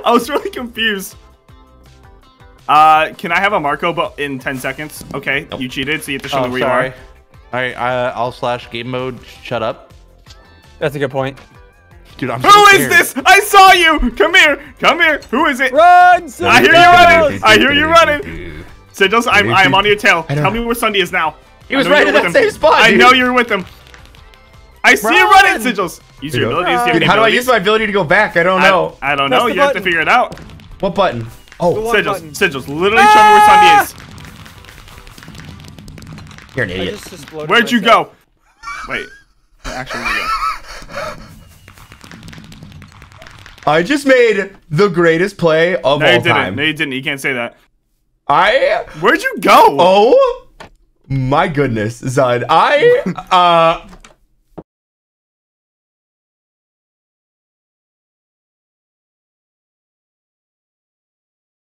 I was really confused. Can I have a Marco in 10 seconds? Okay, nope. You cheated, so you have to show me where you are. All right, I'll slash game mode. Shut up. That's a good point. Dude, I'm Who is this? I saw you! Come here! Come here! Who is it? Run! I hear you running! I hear you running! Sigils, I'm on your tail. Tell me where SSundee is now. He was right in that same spot, I know you're with him. I see you running, Sigils. Use your abilities. Dude, how do I use my ability to go back? I don't know. I don't know. You have to figure it out. What button? Oh, Sigils, literally show me where SSundee is. You're an idiot. Where'd you go? Wait. Actually, where'd you go? I just made the greatest play of all time. No, you didn't. You can't say that. Where'd you go? Oh my goodness, Zud.